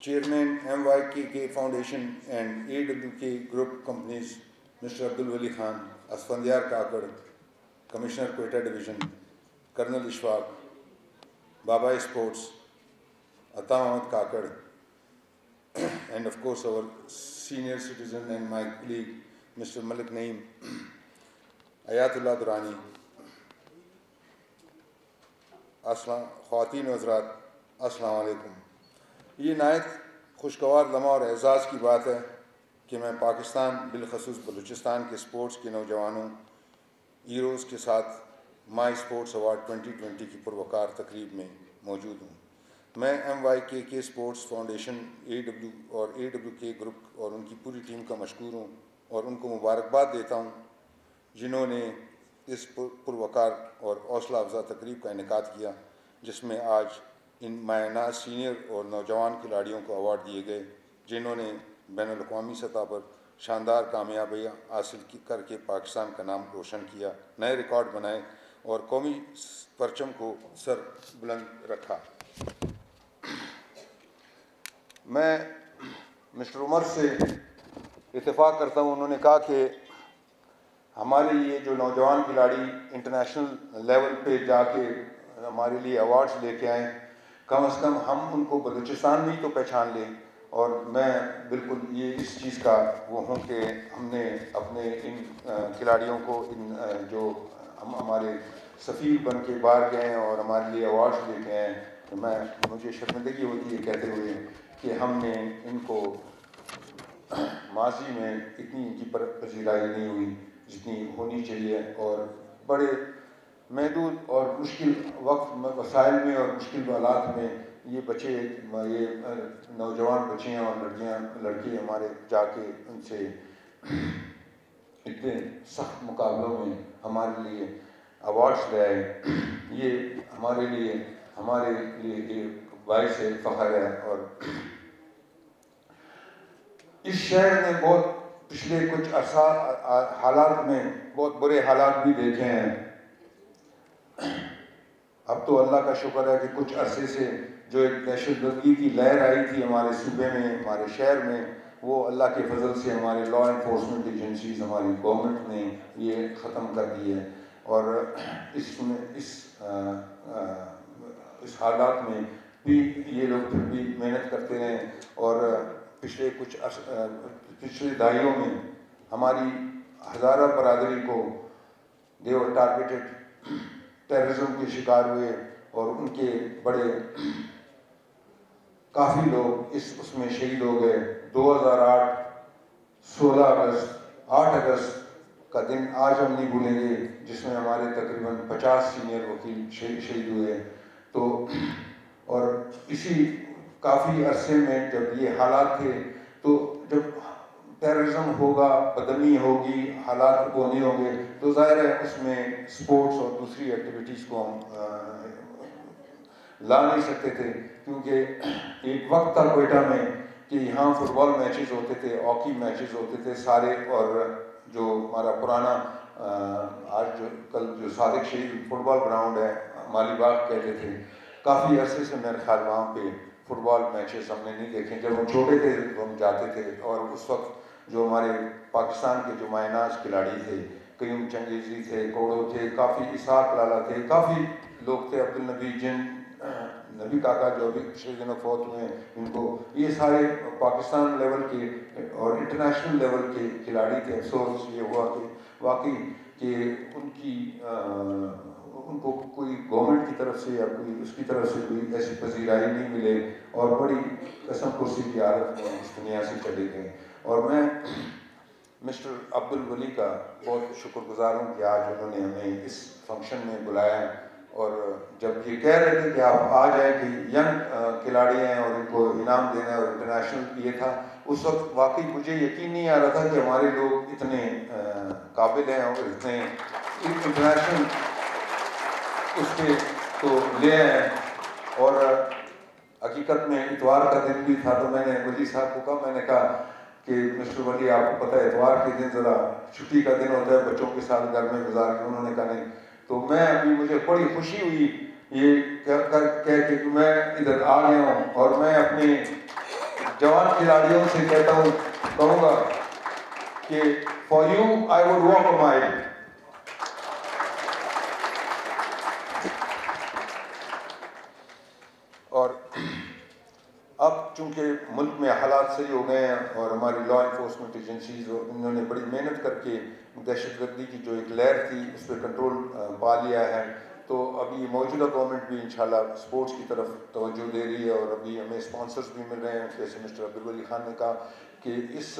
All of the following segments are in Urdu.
Chairman MYKK Foundation and AWK Group Companies, Mr. Abdul Wali Khan, Asfandiar Kakad, Commissioner Quetta Division, Colonel Ishfaq, Baba Sports, Ata Ahmed Kakad, and of course our senior citizen and my colleague, Mr. Malik Naeem, Ayatullah Durrani, خواتین و حضرات السلام علیکم. یہ نہایت خوشگوار لمحہ اور اعزاز کی بات ہے کہ میں پاکستان بالخصوص بلوچستان کے سپورٹس کے نوجوانوں ہیروز کے ساتھ مائی سپورٹس ایوارڈ 2020 کی پروقار تقریب میں موجود ہوں. میں MYKK sports foundation AWK group اور ان کی پوری ٹیم کا مشکور ہوں اور ان کو مبارکباد دیتا ہوں جنہوں نے اس پروقار اور حوصلہ افزا تقریب کا انعقاد کیا، جس میں آج ان مایہ سینئر اور نوجوان کھلاڑیوں کو ایوارڈ دیے گئے جنہوں نے بین الاقوامی سطح پر شاندار کامیابیاں حاصل کر کے پاکستان کا نام روشن کیا، نئے ریکارڈ بنائے اور قومی پرچم کو سر بلند رکھا. میں مسٹر عمر سے اتفاق کرتا ہوں. انہوں نے کہا کہ ہمارے لیے جو نوجوان کھلاڑی انٹرنیشنل لیول پہ جا کے ہمارے لیے ایوارڈز لے کے آئیں، کم از کم ہم ان کو بلوچستان میں ہی تو پہچان لیں. اور میں بالکل یہ اس چیز کا وہ ہوں کہ ہم نے اپنے ان کھلاڑیوں کو جو ہم ہمارے سفیر بن کے باہر گئے ہیں اور ہمارے لیے ایوارڈز لے کے آئے ہیں، مجھے شرمندگی ہوتی ہے کہتے ہوئے کہ ہم نے ان کو ماضی میں اتنی ان کی پذیرائی نہیں ہوئی جتنی ہونی چاہیے، اور بڑے محدود اور مشکل وقت میں وسائل میں اور مشکل حالات میں یہ بچے، یہ نوجوان بچیاں اور لڑکے ہمارے جا کے ان سے اتنے سخت مقابلوں میں ہمارے لیے ایوارڈز لے آئے. یہ ہمارے لیے ایک باعث فخر ہے. اور اس شہر نے بہت پچھلے کچھ عرصہ حالات میں بہت برے حالات بھی دیکھے ہیں. اب تو اللہ کا شکر ہے کہ کچھ عرصے سے جو ایک دہشت گردی کی لہر آئی تھی ہمارے صوبے میں، ہمارے شہر میں، وہ اللہ کے فضل سے ہمارے لا انفورسمنٹ ایجنسیز، ہماری گورنمنٹ نے یہ ختم کر دی ہے. اور اس حالات میں بھی یہ لوگ پھر بھی محنت کرتے ہیں. اور پچھلے دہائیوں میں ہماری ہزارہ برادری کو دے ور ٹارگیٹڈ ٹیررزم کے شکار ہوئے اور ان کے بڑے کافی لوگ اس میں شہید ہو گئے. 2008 16 اگست 8 اگست کا دن آج ہم نہیں بھولیں گے، جس میں ہمارے تقریباً 50 سینئر وکیل شہید ہوئے. تو اور اسی کافی عرصے میں جب یہ حالات تھے، تو جب ٹیررزم ہوگا، بدامنی ہوگی، حالات وہ نہیں ہوں گے، تو ظاہر ہے اس میں سپورٹس اور دوسری ایکٹیویٹیز کو ہم لا نہیں سکتے تھے. کیونکہ ایک وقت تھا کوئٹہ میں کہ یہاں فٹ بال میچز ہوتے تھے، ہاکی میچز ہوتے تھے سارے. اور جو ہمارا پرانا آج کل جو صادق شہید فٹ بال گراؤنڈ ہے، مالی باغ کہتے تھے، کافی عرصے سے میرے خیال وہاں پہ فٹ بال میچز ہم نے نہیں دیکھے. جب ہم چھوٹے تھے تو ہم جاتے تھے، اور اس وقت جو ہمارے پاکستان کے جو مایہ ناز کھلاڑی تھے، قیوم چنگیزی تھے، کوڑو تھے، کافی اسحاق لالا تھے، کافی لوگ تھے، عبدالنبی جن نبی کاکا جو بھی پچھلے دنوں فوت ہوئے ہیں، ان کو یہ سارے پاکستان لیول کے اور انٹرنیشنل لیول کے کھلاڑی تھے. افسوس یہ ہوا کہ واقعی کہ ان کو کوئی گورنمنٹ کی طرف سے یا کوئی اس کی طرف سے کوئی ایسی پذیرائی نہیں ملے، اور بڑی قسم کرسی کی حالت میں اس دنیا سے چلے گئے. اور میں مسٹر عبد الولی کا بہت شکر گزار ہوں کہ آج انہوں نے ہمیں اس فنکشن میں بلایا ہے. اور جب یہ کہہ رہے تھے کہ آپ آ جائیں کہ ینگ کھلاڑی ہیں اور ان کو انعام دینا ہے اور انٹرنیشنل یہ تھا، اس وقت واقعی مجھے یقین نہیں آ رہا تھا کہ ہمارے لوگ اتنے قابل ہیں اور اتنے انٹرنیشنل اس پہ تو لے آئے ہیں. اور حقیقت میں اتوار کا دن بھی تھا، تو میں نے ولی صاحب کو کہا، میں نے کہا کہ مسٹر ولی آپ کو پتہ ہے اتوار کے دن ذرا چھٹی کا دن ہوتا ہے، بچوں کے ساتھ گھر میں گزار کے. انہوں نے کہا نہیں. تو میں ابھی مجھے بڑی خوشی ہوئی یہ کہہ کہ میں ادھر آ گیا ہوں. اور میں اپنے जवान खिलाड़ियों से कहूँगा कि for you I would walk a mile. और अब चूँकि मुल्क में हालात सही हो गए हैं और हमारी लॉ इन्फोर्समेंट एजेंसीज उन्होंने बड़ी मेहनत करके दहशतगर्दी की जो एक लहर थी उस पर कंट्रोल पा लिया है, तो अभी मौजूदा गवर्नमेंट भी इंशाल्लाह स्पोर्ट्स की तरफ तवज्जो दे रही है और अभी हमें स्पॉन्सर्स भी मिल रहे हैं। जैसे मिस्टर अब्दुल वली खान ने कहा कि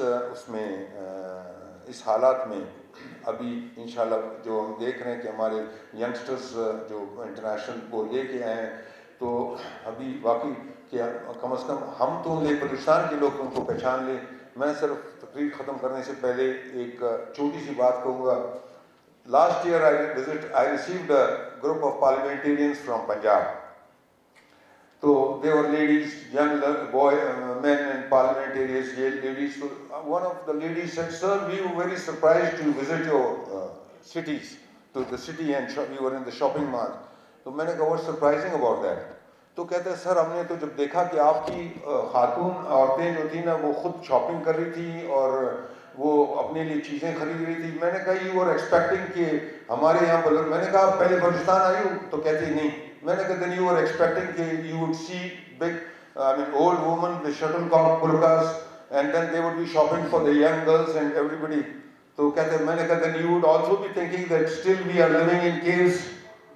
इस हालात में अभी इंशाल्लाह जो हम देख रहे हैं कि हमारे यंगस्टर्स जो इंटरनेशनल को लेके आए हैं, तो अभी वाकई कि कम से कम हम तो ले बलूचिस्तान के लोग उनको पहचान लें। मैं सिर्फ तकरीर ख़त्म करने से पहले एक छोटी सी बात कहूँगा। Last year I received a group of parliamentarians from Punjab, तो they were ladies, young boy men and parliamentarians, ladies. So one of the ladies said, "Sir, we were very surprised to visit your cities, to the city, and we were in the shopping mall." तो मैंने कहा, "What's surprising about that?" तो कहते हैं, "सर, हमने तो जब देखा कि आपकी खातून औरतें जो थी ना वो खुद शॉपिंग कर रही थी और वो अपने लिए चीज़ें खरीद रही थी। मैंने कहा, यू आर एक्सपेक्टिंग कि हमारे यहाँ मैंने कहा पहले बलूचिस्तान आई हूँ, तो कहती नहीं। मैंने कहा, देन यू आर एक्सपेक्टिंग कि you would see big old women with shuttlecock burqas and then they would be shopping for the young girls and everybody." तो कहते हैं, मैंने कहा, then you would also be thinking that still we are living in caves.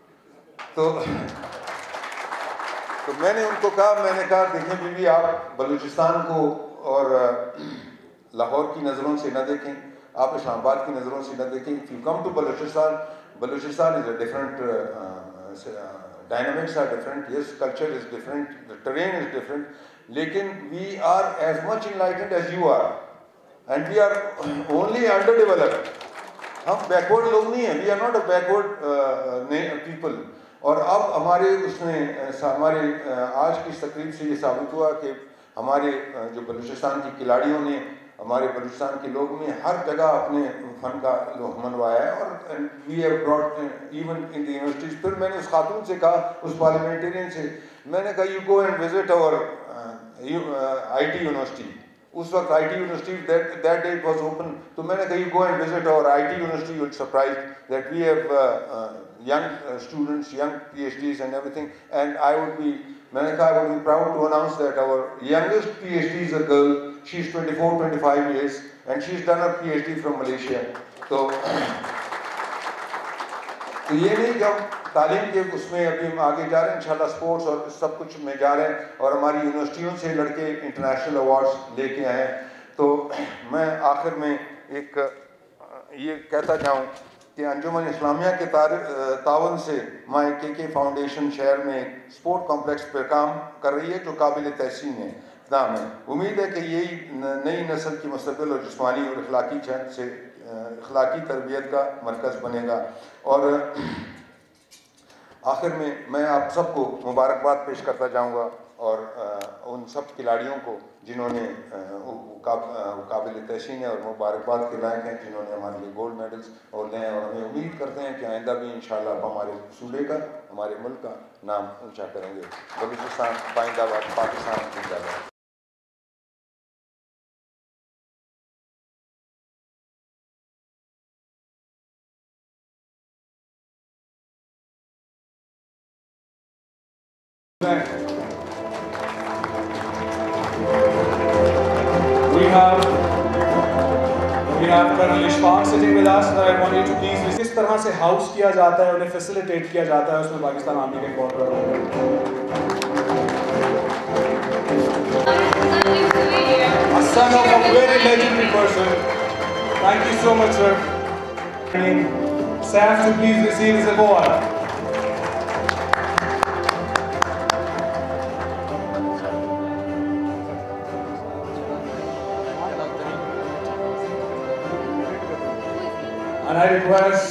तो मैंने उनको कहा, देखें बीवी, आप बलूचिस्तान को और लाहौर की नज़रों से न देखें, आप इस्लामाबाद की नज़रों से न देखें। If you come to Balochistan is a different dynamics are different, yes, culture is different, the terrain is different, lekin we are as much enlightened as you are and we are only underdeveloped. हम backward लोग नहीं हैं, we are not a backward people. और अब हमारे आज की इस तकरीब से ये साबित हुआ कि हमारे जो बलूचिस्तान की खिलाड़ियों ने, हमारे बलूचिस्तान के लोग ने हर जगह अपने फ़न का मनवाया है और we have brought even in the universities. फिर मैंने उस खातून से कहा, उस पार्लियामेंटेरियन से, मैंने कहा, you go and visit our IT university. उस वक्त IT university that day it was open, तो मैंने कहा, you go and visit our IT university, you will surprise that we have young students, young PhDs and everything, and मैंने कहा, I would be proud to announce that our youngest PhD is a girl. She's 24-25 years and she's done her PhD from Malaysia. तो ये नहीं कि हम तालीम के उसमें अभी हम आगे जा रहे हैं, इंशाल्लाह स्पोर्ट्स और सब कुछ में जा रहे हैं और हमारी यूनिवर्सिटियों से लड़के इंटरनेशनल अवार्ड्स लेके आए हैं। तो मैं आखिर में एक ये कहता जाऊँ कि अंजुमन इस्लामिया के तावन से माई के फाउंडेशन शहर में एक स्पोर्ट कॉम्प्लेक्स पर काम कर रही है जो काबिल तहसीन है, इक़दाम है। उम्मीद है कि यही नई नस्ल की मुस्तक़बिल और जिस्मानी और अखलाकी तरबियत का मरकज़ बनेगा। और आखिर में मैं आप सबको मुबारकबाद पेश करता जाऊँगा और उन सब खिलाड़ियों को जिन्होंने काबिल तहसीन है और मुबारकबाद के लायक हैं, जिन्होंने हमारे लिए गोल्ड मेडल्स और लें, और हमें उम्मीद करते हैं कि आइंदा भी इंशाल्लाह हमारे सूबे का, हमारे मुल्क का नाम ऊंचा करेंगे। बलूचिस्तान जिंदाबाद, पाकिस्तान जिंदाबाद। We have Colonel Ishfaq sitting with us. I want you to please किस तरह से हाउस किया जाता है, उन्हें फैसिलिटेट किया जाता है, उसमें पाकिस्तान आर्मी के बहुत बड़ा रोल है। A son of a very legendary person. Thank you so much, sir. Saf to please receive his award. And I request